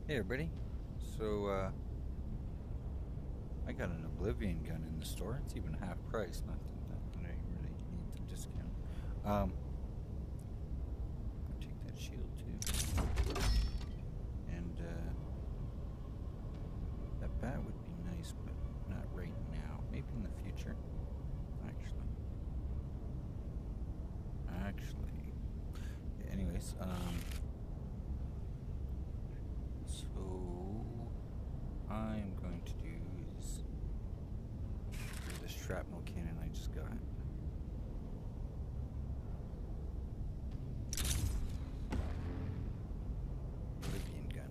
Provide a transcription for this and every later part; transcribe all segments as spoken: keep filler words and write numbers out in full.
Hey everybody, so uh, I got an Oblivion gun in the store. It's even half price, not that, not that I really need the discount. Um, I'll take that shield too. And uh, that bat would be nice, but not right now. Maybe in the future, actually. Actually. Yeah, anyways, um... so I'm going to do is do the shrapnel cannon I just got. Oblivion gun.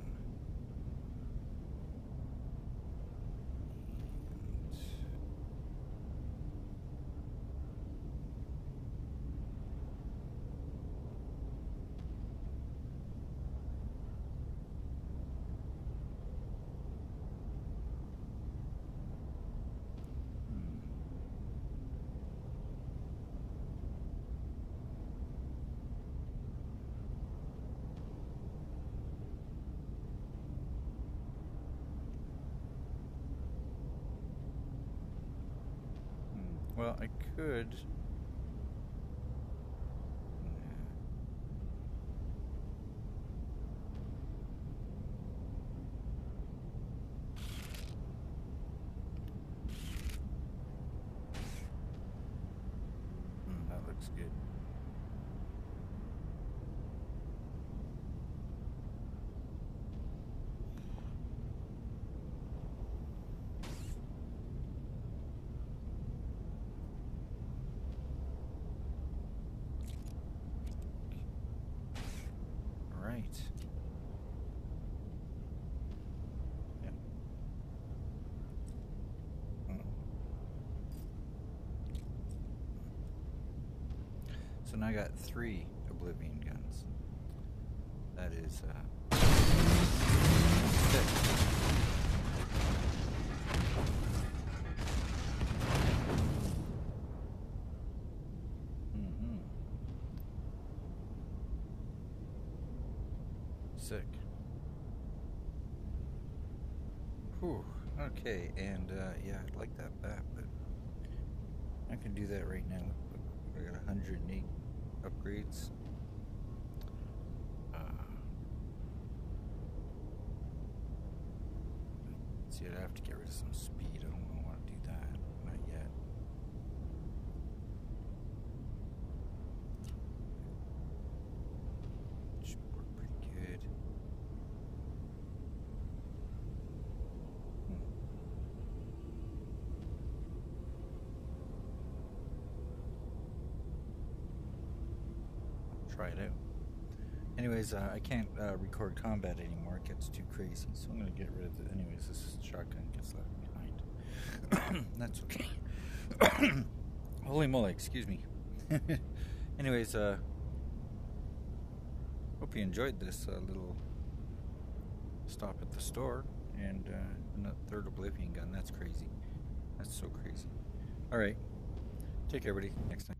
Well, I could. Hmm, that looks good. Right. Yeah. Mm. So now I got three Oblivion guns. That is uh six. Mm-hmm. Sick. Whew. Okay, and uh, yeah, I'd like that bat, but I can do that right now. I got one hundred eight upgrades. Uh, see, I'd have to get rid of some speed. I don't want to do that. Not yet. Should work pretty good. Try it out. Anyways, uh, I can't uh, record combat anymore. It gets too crazy, so I'm gonna get rid of it. Anyways, this shotgun gets left behind. That's okay. Holy moly, excuse me. Anyways, uh, hope you enjoyed this uh, little stop at the store and uh, a third Oblivion gun. That's crazy. That's so crazy. All right, take care, everybody. Next time.